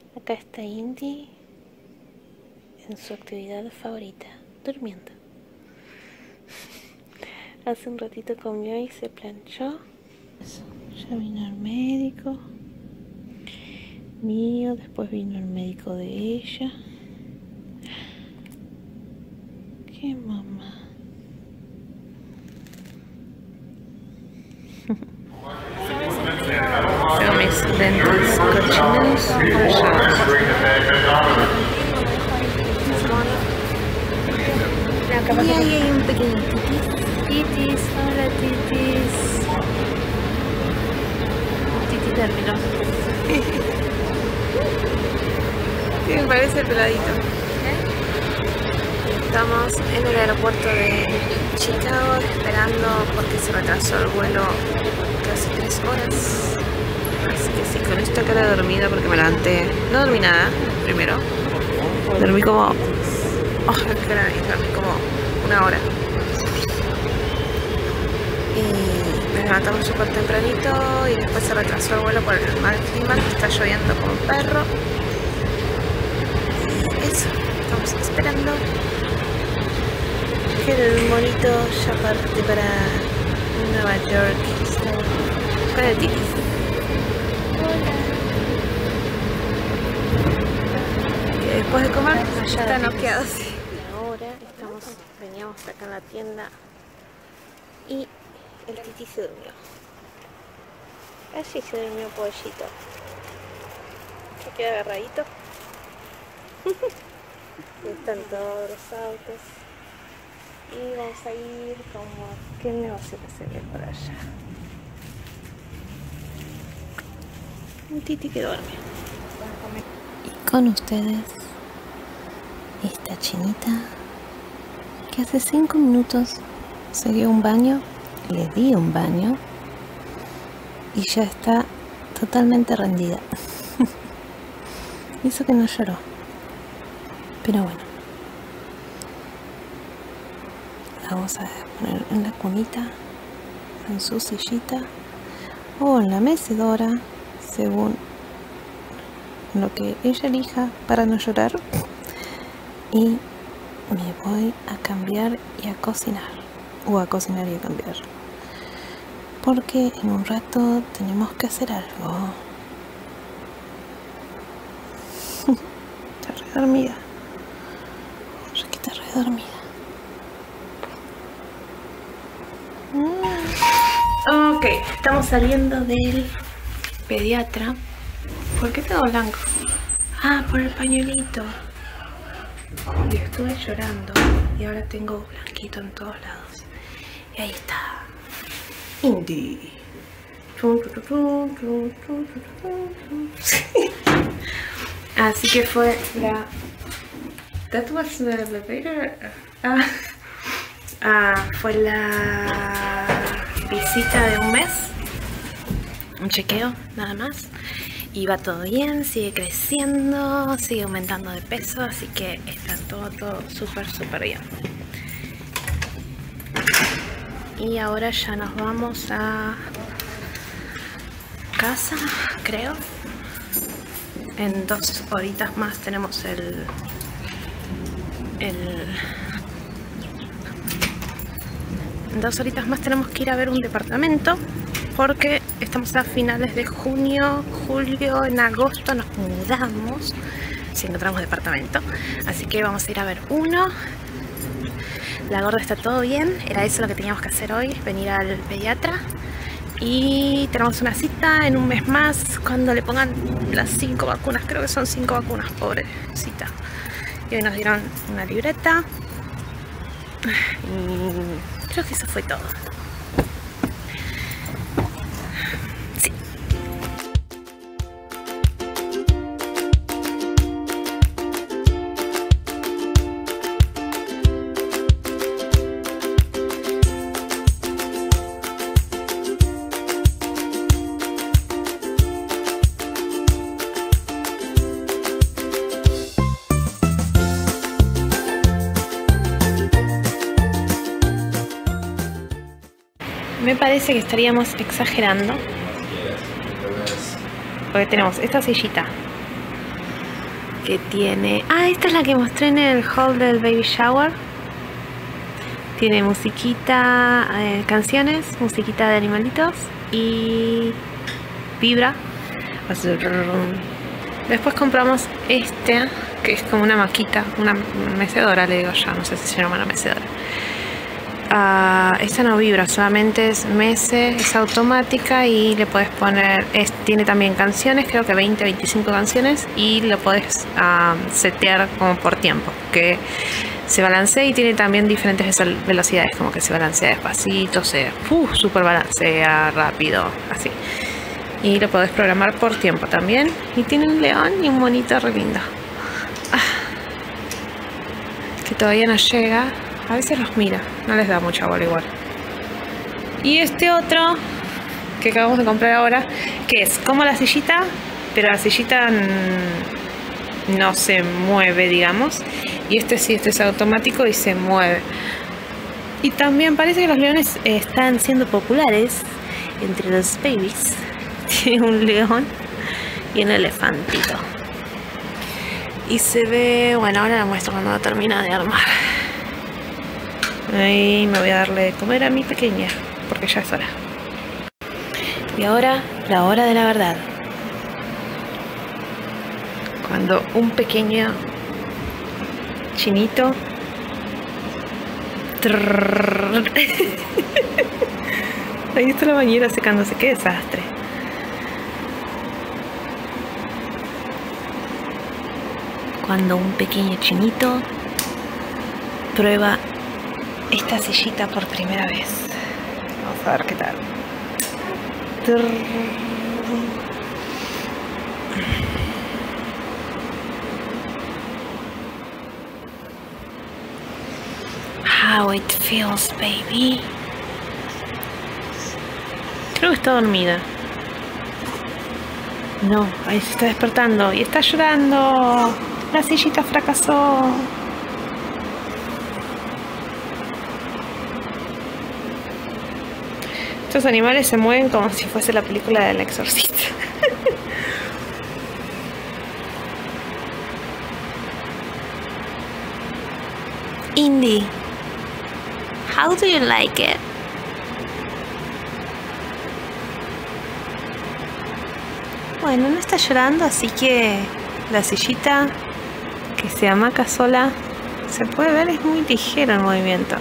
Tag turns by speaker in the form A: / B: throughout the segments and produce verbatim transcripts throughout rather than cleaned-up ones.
A: Acá está Indy en su actividad favorita, durmiendo. Hace un ratito comió y se planchó. Eso. Ya vino el médico mío, después vino el médico de ella. ¿Qué mamá? Tengo mis lentes cochinos rayados. Y ahí hay un pequeño titis. Titis, hola titis. Titi terminó. Sí, me parece peladito. Estamos en el aeropuerto de Chicago esperando porque se retrasó el vuelo casi tres horas. Así que sí, con esta cara dormida porque me levanté. No dormí nada, primero. Dormí como... Oh, qué cara, dormí como una hora. Y nos levantamos súper tempranito y después se retrasó el vuelo por el mal clima, que está lloviendo como un perro. Y eso, estamos esperando que el monito ya parte para Nueva York con el titis. Que después de comer ya está noqueado. Y ahora estamos, veníamos acá en la tienda y el titi se durmió. Allí se durmió pollito. Se queda agarradito. Están todos los autos. Y vamos a ir como a qué negocio que se ve por allá. Un titi que duerme. Y con ustedes, esta chinita que hace cinco minutos se dio un baño, le di un baño y ya está totalmente rendida. Hizo que no lloró, pero bueno, la vamos a poner en la cunita, en su sillita o en la mecedora, según lo que ella elija para no llorar. Y me voy a cambiar y a cocinar, o a cocinar y a cambiar, porque en un rato tenemos que hacer algo. Está re dormida, es que está re dormida. Mm. Ok, estamos saliendo del pediatra. ¿Por qué todo blanco? Ah, por el pañuelito. Y estuve llorando y ahora tengo blanquito en todos lados. Y ahí está Indy. Así que fue la... That was the elevator. Ah, ah, fue la visita de un mes. Un chequeo, nada más. Y va todo bien, sigue creciendo, sigue aumentando de peso, así que está todo, todo súper, súper bien. Y ahora ya nos vamos a casa, creo. En dos horitas más tenemos el... el en dos horitas más tenemos que ir a ver un departamento, porque estamos a finales de junio, julio, en agosto nos mudamos, si encontramos departamento, así que vamos a ir a ver uno. La gorda está todo bien, era eso lo que teníamos que hacer hoy, venir al pediatra. Y tenemos una cita en un mes más, cuando le pongan las cinco vacunas, creo que son cinco vacunas, pobrecita. Y hoy nos dieron una libreta. Y creo que eso fue todo. Sí. Me parece que estaríamos exagerando, porque tenemos esta sillita que tiene... Ah, esta es la que mostré en el hall del baby shower. Tiene musiquita, eh, canciones, musiquita de animalitos y vibra. Después compramos este, que es como una maquita, una mecedora, le digo yo, no sé si se llama una mecedora. Uh, esta no vibra, solamente es mece, es automática y le puedes poner, es, tiene también canciones, creo que veinte, veinticinco canciones, y lo puedes uh, setear como por tiempo, que se balancea y tiene también diferentes velocidades, como que se balancea despacito, se uh, super balancea rápido, así. Y lo podés programar por tiempo también, y tiene un león y un monito re lindo. Ah, que todavía no llega. A veces los mira, no les da mucha bola igual. Y este otro que acabamos de comprar ahora, que es como la sillita, pero la sillita no se mueve, digamos. Y este sí, este es automático y se mueve. Y también parece que los leones están siendo populares entre los babies. Tiene un león y un elefantito. Y se ve... Bueno, ahora la muestro cuando termina de armar. Ahí me voy a darle de comer a mi pequeña, porque ya es hora. Y ahora, la hora de la verdad. Cuando un pequeño chinito... Ahí está la bañera secándose, qué desastre. Cuando un pequeño chinito prueba esta sillita por primera vez. Vamos a ver qué tal. How it feels, baby. Creo que está dormida. No, ahí se está despertando y está llorando. La sillita fracasó. Estos animales se mueven como si fuese la película del exorcista. Indy, how do you like it? Bueno, no está llorando, así que la sillita que se hamaca sola, se puede ver, es muy ligero el movimiento.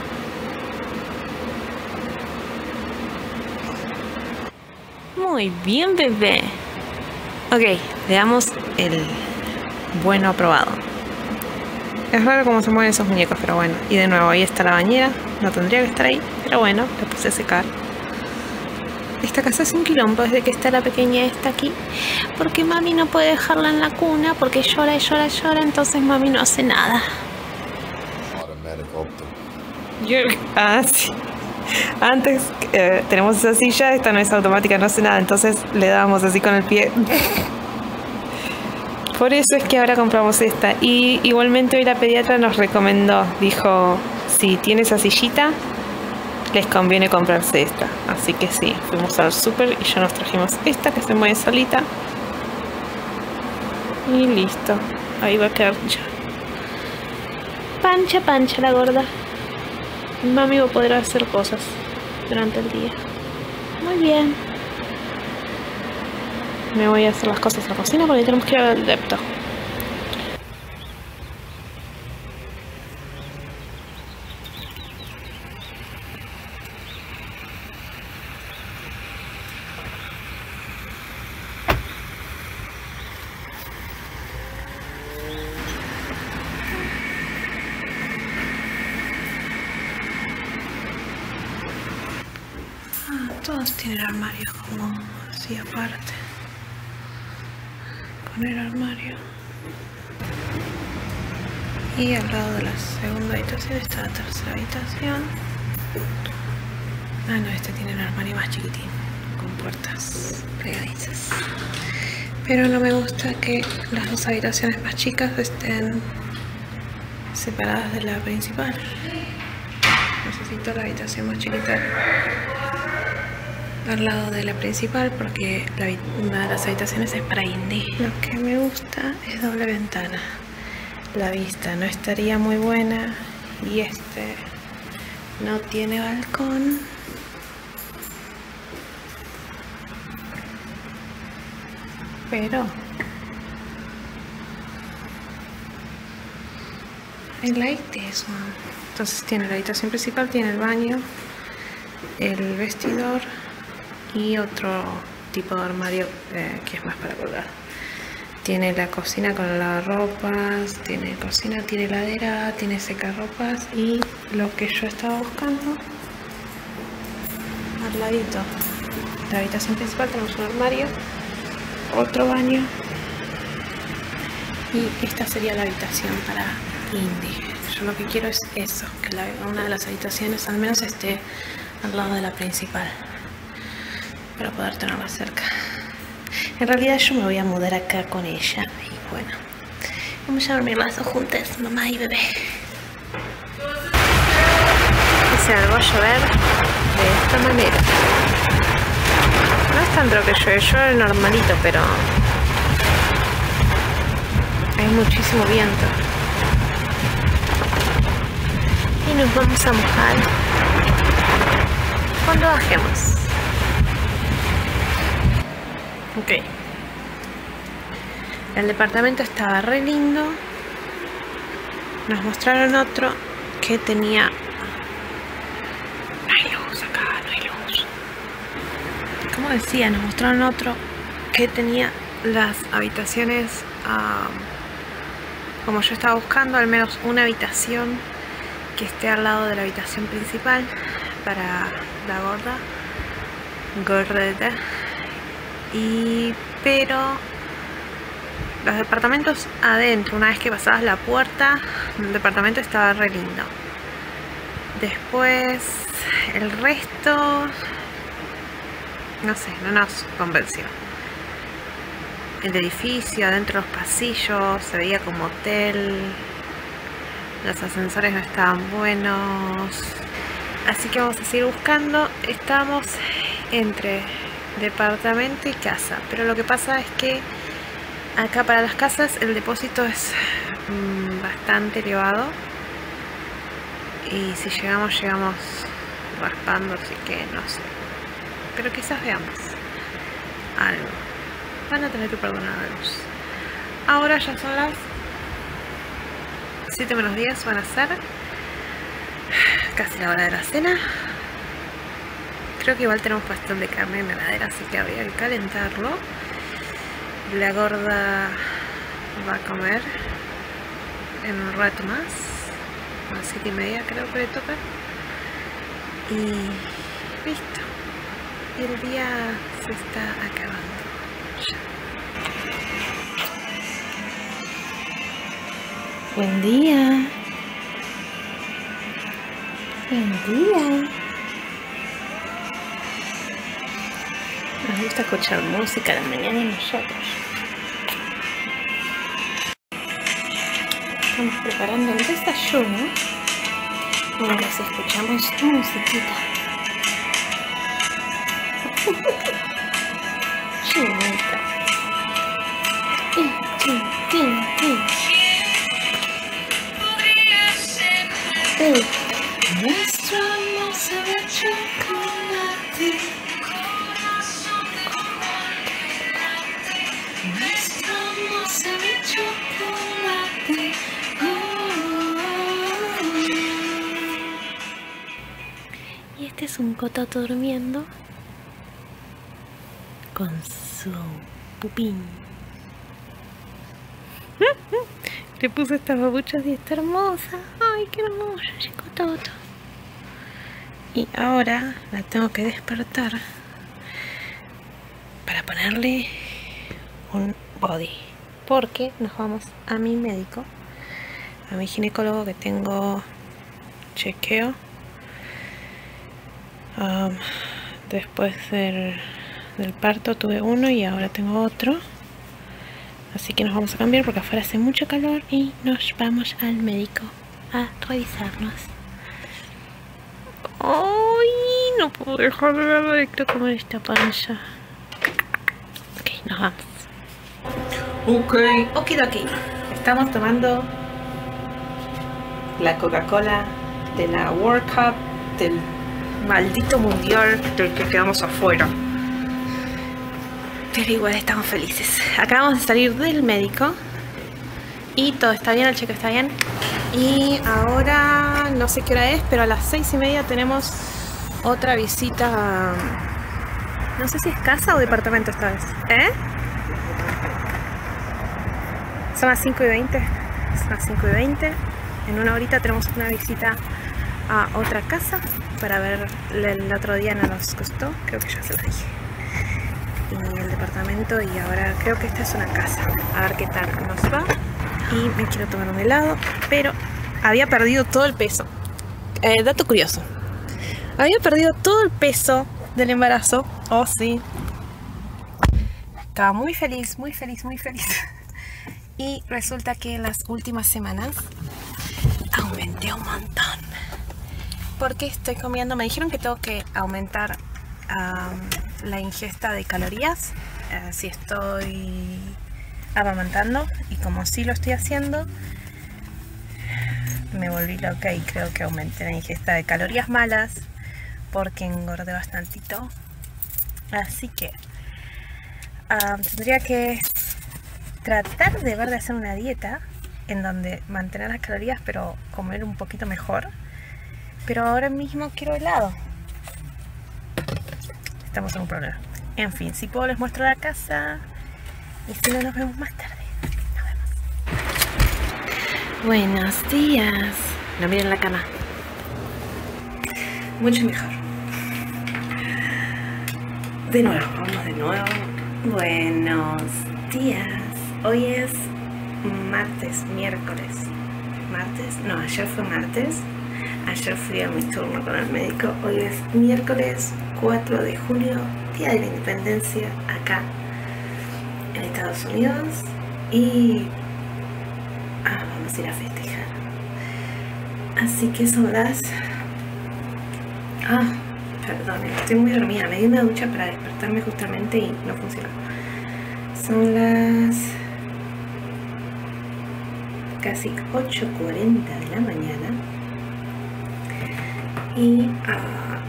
A: Muy bien, bebé. Ok, le damos el bueno aprobado. Es raro cómo se mueven esos muñecos, pero bueno. Y de nuevo, ahí está la bañera. No tendría que estar ahí, pero bueno, la puse a secar. Esta casa es un quilombo desde que está la pequeña esta aquí. Porque mami no puede dejarla en la cuna, porque llora y llora y llora, entonces mami no hace nada. Yo, ah, sí. Antes eh, tenemos esa silla, esta no es automática, no hace nada, entonces le dábamos así con el pie. Por eso es que ahora compramos esta. Y igualmente hoy la pediatra nos recomendó, dijo, si tiene esa sillita, les conviene comprarse esta. Así que sí, fuimos al súper y ya nos trajimos esta que se mueve solita. Y listo, ahí va a quedar ya. Pancha, pancha la gorda. Mami va a poder hacer cosas durante el día. Muy bien. Me voy a hacer las cosas en la cocina porque tenemos que ir al depto. Todos tienen armarios como así aparte. Poner armario. Y al lado de la segunda habitación está la tercera habitación. Ah, no, este tiene un armario más chiquitín, con puertas pegadizas. Pero no me gusta que las dos habitaciones más chicas estén separadas de la principal. Necesito la habitación más chiquita al lado de la principal porque la, una de las habitaciones es para Indy. Lo que me gusta es doble ventana. La vista no estaría muy buena y este no tiene balcón. Pero I like this one. Entonces tiene la habitación principal, tiene el baño, el vestidor y otro tipo de armario eh, que es más para colgar. Tiene la cocina con el lavarropas, tiene cocina, tiene heladera, tiene secarropas y lo que yo estaba buscando al ladito. La habitación principal tenemos un armario, otro baño y esta sería la habitación para Indy. Yo lo que quiero es eso, que la, una de las habitaciones al menos esté al lado de la principal para poder tenerla cerca. En realidad yo me voy a mudar acá con ella y bueno, vamos a dormir las dos juntas, mamá y bebé. Y se largó a llover de esta manera. No es tanto lo que llueve, llueve normalito, pero hay muchísimo viento. Y nos vamos a mojar cuando bajemos. Ok. El departamento estaba re lindo. Nos mostraron otro que tenía... No hay luz acá, no hay luz. Como decía, nos mostraron otro que tenía las habitaciones um, como yo estaba buscando, al menos una habitación que esté al lado de la habitación principal para la gorda gordeta. Y pero los departamentos adentro, una vez que pasabas la puerta, el departamento estaba re lindo. Después el resto no sé, no nos convenció. El edificio, adentro los pasillos, se veía como hotel. Los ascensores no estaban buenos. Así que vamos a seguir buscando. Estamos entre departamento y casa. Pero lo que pasa es que acá para las casas el depósito es mmm, bastante elevado. Y si llegamos, llegamos raspando, así que no sé. Pero quizás veamos algo. Van a tener que perdonar a Luz. Ahora ya son las siete menos diez, van a ser casi la hora de la cena. Creo que igual tenemos bastante carne en la heladera, así que habría que calentarlo. La gorda va a comer en un rato más, a las siete y media creo que le toca. Y listo. Y el día se está acabando. Ya. Buen día. Buen día. Nos gusta escuchar música a la mañana de nosotros. Estamos preparando el desayuno mientras escuchamos musiquita. Chinita. Tin, tin, tin, tin. Hey. Nuestro amor sabe a chocolate. Nuestro amor sabe a chocolate. Oh. Y este es un cototo durmiendo con su pupín. Le puse estas babuchas y está hermosa. Ay, qué hermosa, chico Toto. Y ahora la tengo que despertar para ponerle un body. Porque nos vamos a mi médico, a mi ginecólogo, que tengo chequeo. Um, después del, del parto tuve uno y ahora tengo otro. Así que nos vamos a cambiar porque afuera hace mucho calor y nos vamos al médico a revisarnos. ¡Ay! no puedo dejar de verlo y quiero comer esta panza. Ok, nos vamos. Ok, ok, ok. Estamos tomando la Coca-Cola de la World Cup del maldito mundial del que quedamos afuera. Pero igual estamos felices. Acabamos de salir del médico y todo está bien, el cheque está bien. Y ahora no sé qué hora es, pero a las seis y media tenemos otra visita. No sé si es casa o departamento esta vez. ¿Eh? Son las cinco y veinte. Son las cinco y veinte. En una horita tenemos una visita a otra casa para ver. El otro día no nos costó, creo que ya se lo dije. Y el departamento, y ahora creo que esta es una casa. A ver qué tal nos va. Y me quiero tomar un helado, pero había perdido todo el peso. Eh, dato curioso. Había perdido todo el peso del embarazo. Oh, sí. Estaba muy feliz, muy feliz, muy feliz. Y resulta que en las últimas semanas aumenté un montón. Porque estoy comiendo, me dijeron que tengo que aumentar um, la ingesta de calorías uh, si estoy amamantando, y como sí lo estoy haciendo, me volví loca y creo que aumenté la ingesta de calorías malas porque engordé bastantito. Así que um, tendría que tratar de ver de hacer una dieta en donde mantener las calorías pero comer un poquito mejor. Pero ahora mismo quiero helado. Estamos en un problema. En fin, si puedo les muestro la casa. Y si no, nos vemos más tarde. Nos vemos. Buenos días. No miren la cama. Mucho mejor. De nuevo, vamos de nuevo. Buenos días. Hoy es martes, miércoles. ¿Martes? No, ayer fue martes. Ayer fui a mi turno con el médico. Hoy es miércoles cuatro de julio, Día de la Independencia acá en Estados Unidos. Y ah, vamos a ir a festejar. Así que son las... Ah, perdón, estoy muy dormida. Me di una ducha para despertarme justamente y no funcionó. Son las casi ocho cuarenta de la mañana. Y uh,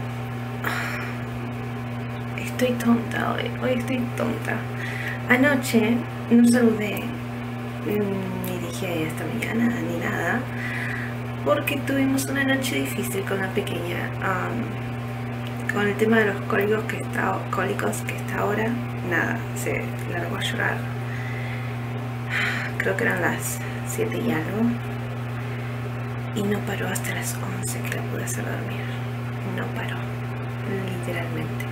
A: estoy tonta hoy, hoy estoy tonta. Anoche no saludé ni dije hasta mañana ni nada, porque tuvimos una noche difícil con la pequeña, um, con el tema de los cólicos que está, cólicos que está ahora. Nada, se largó a llorar. Creo que eran las siete y algo. Y no paró hasta las once que la pude hacer dormir. No paró, literalmente.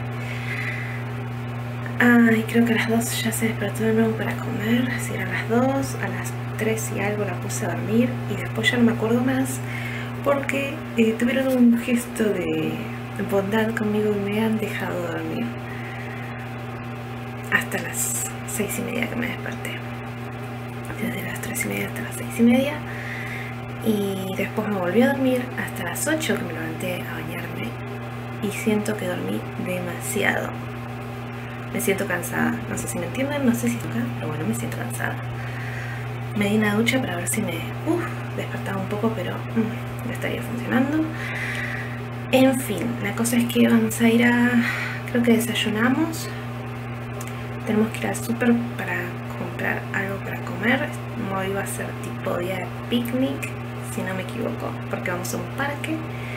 A: Ay, creo que a las dos ya se despertó de nuevo para comer. Si eran las dos, a las tres y algo la puse a dormir. Y después ya no me acuerdo más, porque eh, tuvieron un gesto de bondad conmigo y me han dejado dormir hasta las seis y media que me desperté. Desde las tres y media hasta las seis y media. Y después me volví a dormir hasta las ocho que me levanté a bañarme. Y siento que dormí demasiado. Me siento cansada. No sé si me entienden, no sé si toca, pero bueno, me siento cansada. Me di una ducha para ver si me uf, despertaba un poco, pero mmm, no estaría funcionando. En fin, la cosa es que vamos a ir a... Creo que desayunamos. Tenemos que ir al súper para comprar algo para comer. Hoy va a ser tipo día de picnic, si no me equivoco, porque vamos a un parque.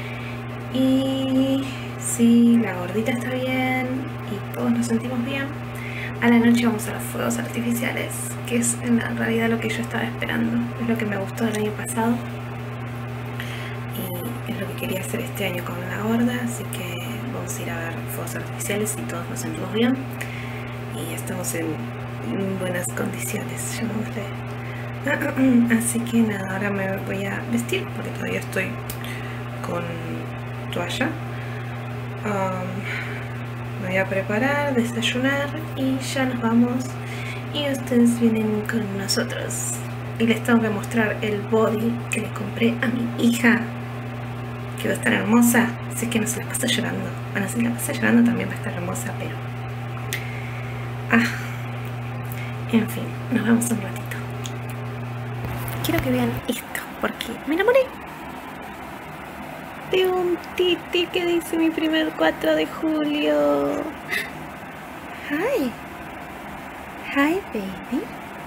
A: Y si la gordita está bien y todos nos sentimos bien, a la noche vamos a los fuegos artificiales, que es en realidad lo que yo estaba esperando. Es lo que me gustó del año pasado y es lo que quería hacer este año con la gorda. Así que vamos a ir a ver fuegos artificiales y todos nos sentimos bien y estamos en buenas condiciones, llamémosle. Así que nada, ahora me voy a vestir porque todavía estoy con toalla. Um, me voy a preparar, desayunar y ya nos vamos. Y ustedes vienen con nosotros. Y les tengo que mostrar el body que le compré a mi hija. que va a estar hermosa. Si es que no se la pasa llorando. Bueno, si la pasa llorando también va a estar hermosa, pero... Ah, en fin, nos vemos un ratito. Quiero que vean esto, porque me enamoré de un titi que dice mi primer cuatro de julio. Hi. Hi, baby.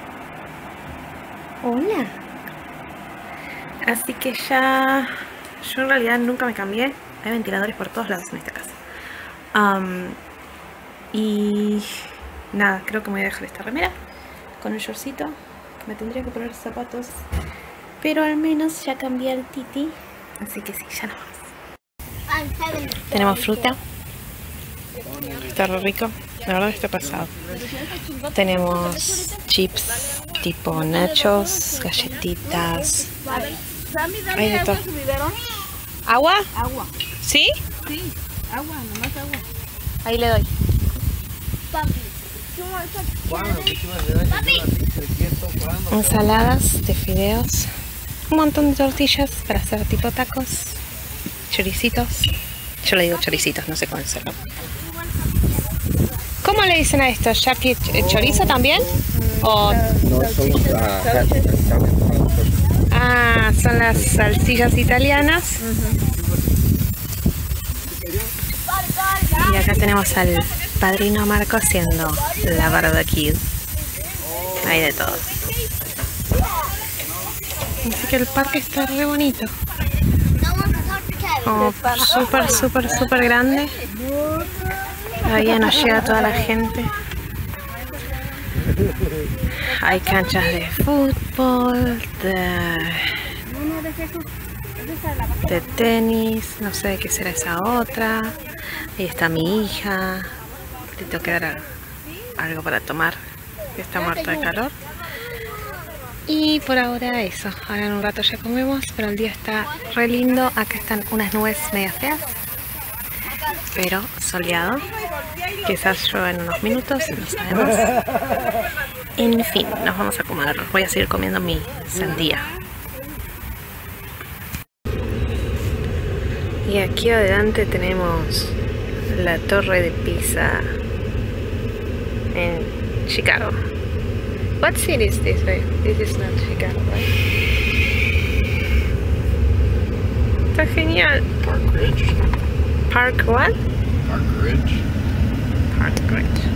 A: Hola. Así que ya... Yo en realidad nunca me cambié. Hay ventiladores por todos lados en esta casa. Um, y... Nada, creo que me voy a dejar esta remera con un shortcito. Me tendría que poner zapatos, pero al menos ya cambié el titi. Así que sí, ya no más. Tenemos fruta. Está re rico. La verdad está pasado. Tenemos chips tipo nachos, galletitas. Hay de todo. ¿Agua?
B: Agua.
A: ¿Sí?
B: Sí, agua, nomás agua.
A: Ahí le doy. Ensaladas de fideos. Un montón de tortillas para hacer tipo tacos. Choricitos. Yo le digo choricitos, no sé cómo hacerlo. ¿Cómo le dicen a esto? ¿Yapi chorizo también? ¿O...
C: No, son uh,
A: Ah, son las salsillas italianas. Y acá tenemos al padrino Marco haciendo la barbecue. Hay de todo. Así que el parque está re bonito. Oh, súper, súper, súper grande. Todavía nos llega toda la gente. Hay canchas de fútbol, de, de tenis, no sé qué será esa otra. Ahí está mi hija. Le tengo que dar algo para tomar, que está muerta de calor. Y por ahora eso. Ahora en un rato ya comemos, pero el día está re lindo. Acá están unas nubes medio feas, pero soleado. Quizás llueva en unos minutos, no sabemos. En fin, nos vamos a comer. Voy a seguir comiendo mi sandía. Y aquí adelante tenemos la Torre de Pisa en Chicago. What city is this? Right? This is not Chicago, right? Está genial.
C: Park Ridge.
A: Park what?
C: Park Ridge.
A: Park Ridge.